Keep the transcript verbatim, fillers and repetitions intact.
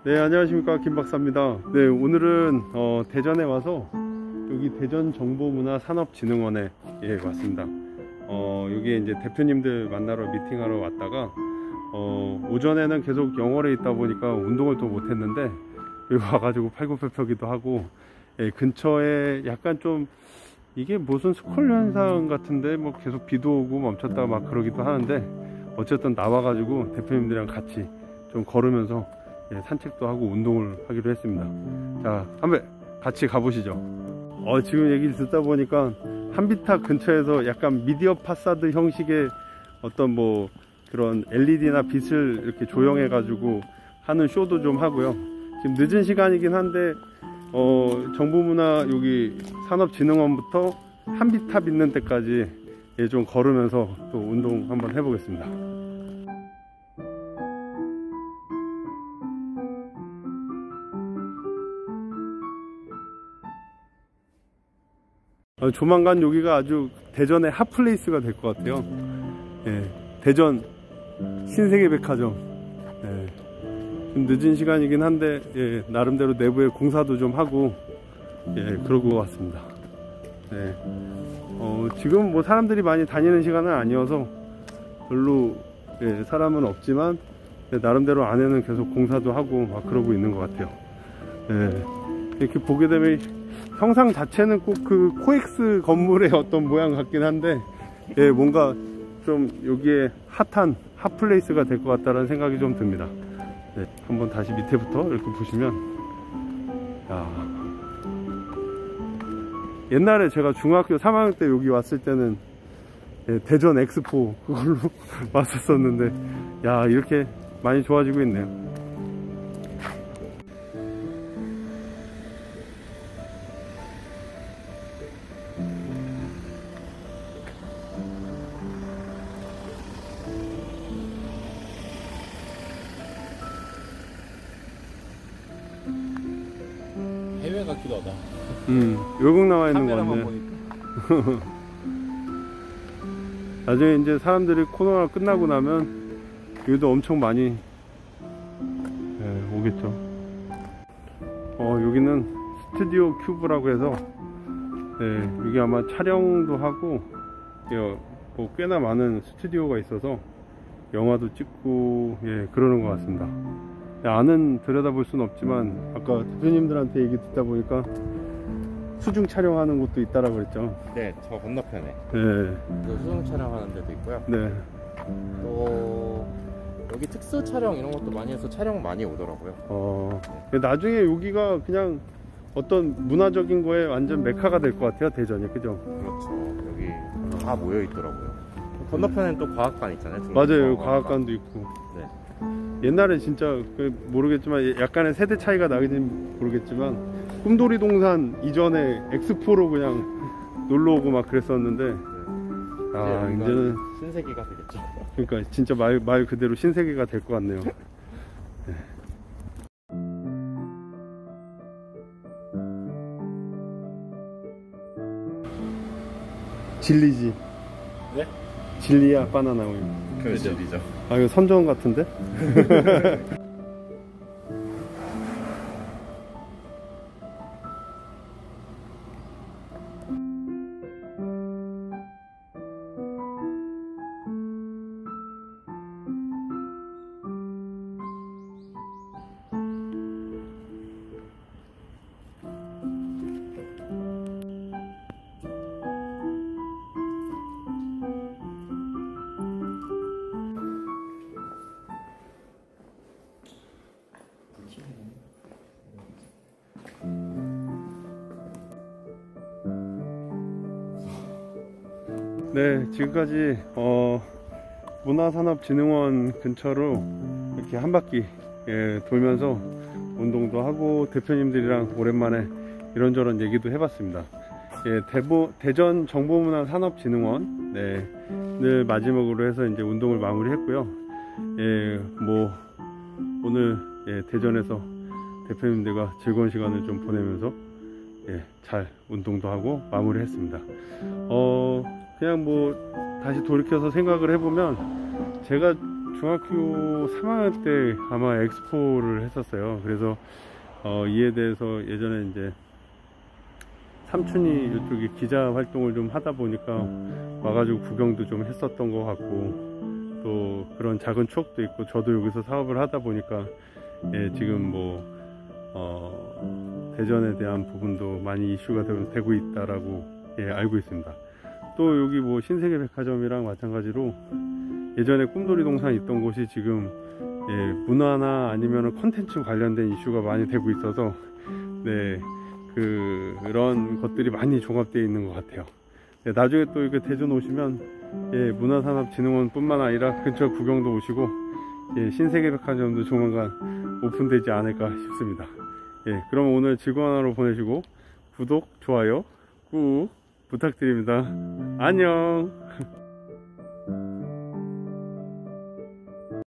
네, 안녕하십니까, 김 박사입니다. 네, 오늘은 어, 대전에 와서 여기 대전정보문화산업진흥원에 예, 왔습니다. 어, 여기에 이제 대표님들 만나러 미팅하러 왔다가 어, 오전에는 계속 영월에 있다 보니까 운동을 또 못했는데 여기 와가지고 팔굽혀펴기도 하고, 예, 근처에 약간 좀 이게 무슨 스콜 현상 같은데 뭐 계속 비도 오고 멈췄다가 막 그러기도 하는데, 어쨌든 나와가지고 대표님들이랑 같이 좀 걸으면서 예, 산책도 하고 운동을 하기로 했습니다. 자, 한번 같이 가보시죠. 어, 지금 얘기를 듣다 보니까 한비타 근처에서 약간 미디어 파사드 형식의 어떤 뭐 그런 엘이디나 빛을 이렇게 조형해 가지고 하는 쇼도 좀 하고요. 지금 늦은 시간이긴 한데 어, 정보문화 여기 산업진흥원부터 한비탑 있는 데까지 예, 좀 걸으면서 또 운동 한번 해보겠습니다. 어, 조만간 여기가 아주 대전의 핫플레이스가 될 것 같아요. 예, 대전 신세계백화점. 예, 좀 늦은 시간이긴 한데 예, 나름대로 내부에 공사도 좀 하고 예, 그러고 왔습니다. 예, 어, 지금 뭐 사람들이 많이 다니는 시간은 아니어서 별로 예, 사람은 없지만 예, 나름대로 안에는 계속 공사도 하고 막 그러고 있는 것 같아요. 예, 이렇게 보게 되면 형상 자체는 꼭 그 코엑스 건물의 어떤 모양 같긴 한데 예, 뭔가 좀 여기에 핫한 핫플레이스가 될 것 같다는 생각이 좀 듭니다. 네, 한번 다시 밑에부터 이렇게 보시면, 야, 옛날에 제가 중학교 삼 학년 때 여기 왔을 때는 예, 대전 엑스포 그걸로 왔었었는데, 야, 이렇게 많이 좋아지고 있네요. 해외 같기도 하다. 음, 외국 나와 있는 거 같네. 나중에 이제 사람들이 코로나 끝나고 나면 여기도 엄청 많이 예, 오겠죠. 어, 여기는 스튜디오 큐브라고 해서 예, 여기 아마 촬영도 하고 예, 뭐 꽤나 많은 스튜디오가 있어서 영화도 찍고 예, 그러는 것 같습니다. 안은 들여다볼 수는 없지만 아까 대표님들한테 얘기 듣다 보니까 수중 촬영하는 곳도 있다라고 그랬죠. 네, 저 건너편에. 네. 수중 촬영하는 데도 있고요. 네. 또 여기 특수 촬영 이런 것도 많이 해서 촬영 많이 오더라고요. 어, 나중에 여기가 그냥 어떤 문화적인 거에 완전 메카가 될 것 같아요, 대전이. 그죠? 그렇죠. 여기 다 모여 있더라고요. 건너편에는 또 과학관 있잖아요. 맞아요, 과학관도 있고. 네. 옛날에 진짜 모르겠지만 약간의 세대 차이가 나긴지 모르겠지만 꿈돌이 동산 이전에 엑스포로 그냥 놀러 오고 막 그랬었는데 네. 아, 이제는 신세계가 되겠죠. 그러니까 진짜 말, 말 그대로 신세계가 될 것 같네요. 네. 진리지. 네? 진리야 바나나 우유. 그 진리죠. 아, 이거 선전 같은데? 네, 지금까지 어, 문화산업진흥원 근처로 이렇게 한 바퀴 예, 돌면서 운동도 하고 대표님들이랑 오랜만에 이런저런 얘기도 해봤습니다. 예, 대보, 대전 정보문화산업진흥원 네, 늘 마지막으로 해서 이제 운동을 마무리했고요. 예, 뭐 오늘 예, 대전에서 대표님들과 즐거운 시간을 좀 보내면서 예, 잘 운동도 하고 마무리했습니다. 어, 그냥 뭐 다시 돌이켜서 생각을 해보면 제가 중학교 삼 학년 때 아마 엑스포를 했었어요. 그래서 어, 이에 대해서 예전에 이제 삼촌이 이쪽에 기자 활동을 좀 하다 보니까 와가지고 구경도 좀 했었던 것 같고, 또 그런 작은 추억도 있고, 저도 여기서 사업을 하다 보니까 예, 지금 뭐 어, 대전에 대한 부분도 많이 이슈가 되고, 되고 있다라고 예, 알고 있습니다. 또 여기 뭐 신세계백화점이랑 마찬가지로 예전에 꿈돌이 동산 있던 곳이 지금 예, 문화나 아니면 컨텐츠 관련된 이슈가 많이 되고 있어서 네, 그, 그런 것들이 많이 종합되어 있는 것 같아요. 네, 나중에 또 이렇게 대전 오시면 예, 문화산업진흥원 뿐만 아니라 근처 구경도 오시고 예, 신세계백화점도 조만간 오픈되지 않을까 싶습니다. 예, 그럼 오늘 즐거운 하루 보내시고 구독, 좋아요 꾹 부탁드립니다. 안녕.